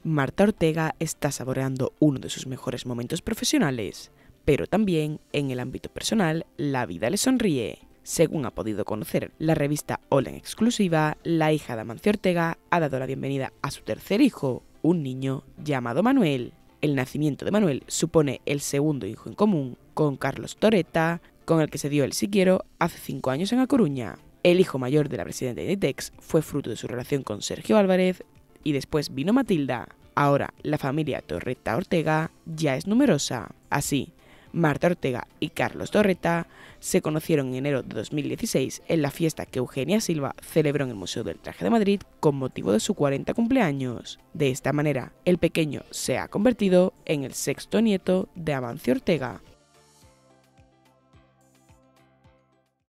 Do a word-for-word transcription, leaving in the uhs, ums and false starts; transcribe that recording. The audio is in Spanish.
Marta Ortega está saboreando uno de sus mejores momentos profesionales, pero también en el ámbito personal la vida le sonríe. Según ha podido conocer la revista Hola en exclusiva, la hija de Amancio Ortega ha dado la bienvenida a su tercer hijo, un niño llamado Manuel. El nacimiento de Manuel supone el segundo hijo en común con Carlos Torreta, con el que se dio el si quiero hace cinco años en A Coruña. El hijo mayor de la presidenta de Inditex fue fruto de su relación con Sergio Álvarez y después vino Matilda. Ahora la familia Torreta Ortega ya es numerosa. Así, Marta Ortega y Carlos Torreta se conocieron en enero de dos mil dieciséis en la fiesta que Eugenia Silva celebró en el Museo del Traje de Madrid con motivo de su cuarenta cumpleaños. De esta manera, el pequeño se ha convertido en el sexto nieto de Amancio Ortega.